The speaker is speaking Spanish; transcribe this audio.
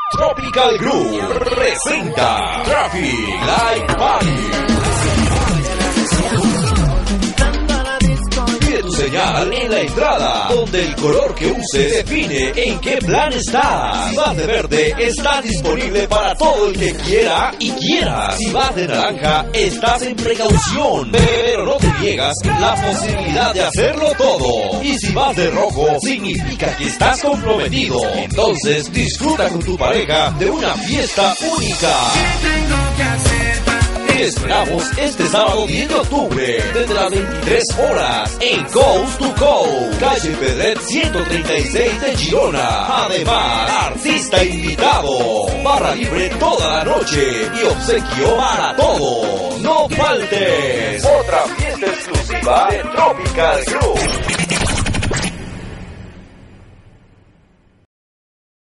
Tropical Group presenta Traffic Light Party. Pide tu señal en la entrada, donde el color que uses define en qué plan estás. Si vas de verde, está disponible para todo el que quiera y quiera. Si vas de naranja, estás en precaución, pero no te niegas la posibilidad de hacerlo todo. Y si vas de rojo, significa que estás comprometido. Entonces disfruta con tu pareja de una fiesta única. Te esperamos este sábado 10 de octubre, desde las 23 horas, en Coast to Coast, calle Pedret 136 de Girona. Además, artista invitado, barra libre toda la noche y obsequio para todos. No faltes, otra fiesta exclusiva de Tropical Group.